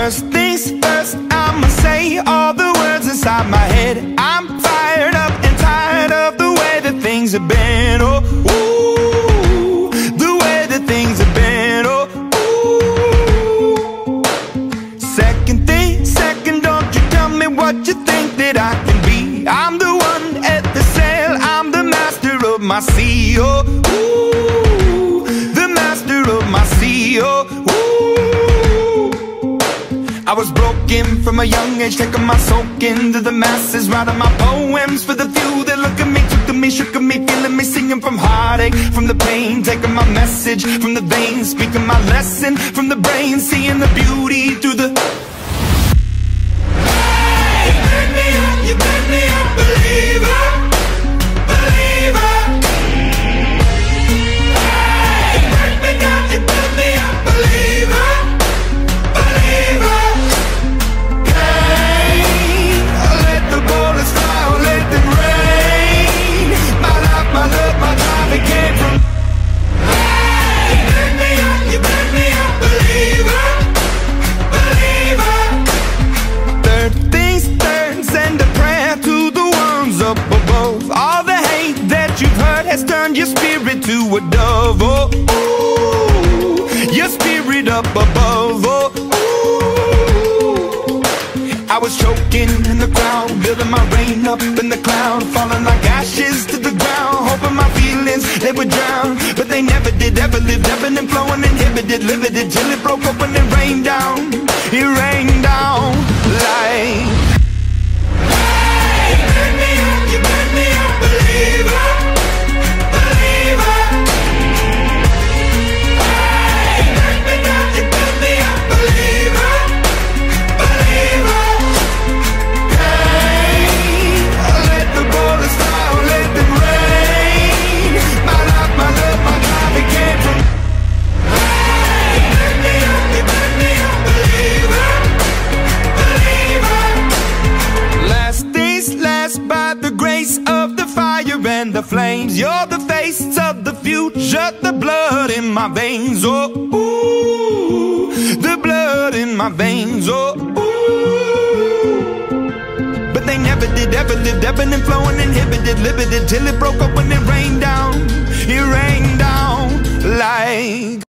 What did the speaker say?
First things first, I'ma say all the words inside my head. I'm fired up and tired of the way that things have been. Oh, ooh, the way that things have been. Oh, ooh. Second thing, second, don't you tell me what you think that I can be. I'm the one at the sail, I'm the master of my sea. Oh, ooh, the master of my sea. Oh, ooh. I was broken from a young age, taking my soak into the masses, writing my poems for the few that look at me, took to me, shook at me, feeling me, singing from heartache, from the pain, taking my message from the veins, speaking my lesson from the brain, seeing the beauty through the... Hey, you make me a believer, believer. Hey, you break me down, you make me a believer, believer. Turn your spirit to a dove, oh, ooh, your spirit up above, oh, ooh. I was choking in the crowd, building my rain up in the cloud, falling like ashes to the ground, hoping my feelings, they would drown, but they never did, ever lived, ebbing and flowing, inhibited, limited, till it broke up when it rained down like... Hey, you made me a believer. And the flames, you're the face of the future, the blood in my veins, oh, ooh, the blood in my veins, oh, ooh. But they never did, ever lived, ebbing and flowing, inhibited, limited, till it broke up when it rained down like...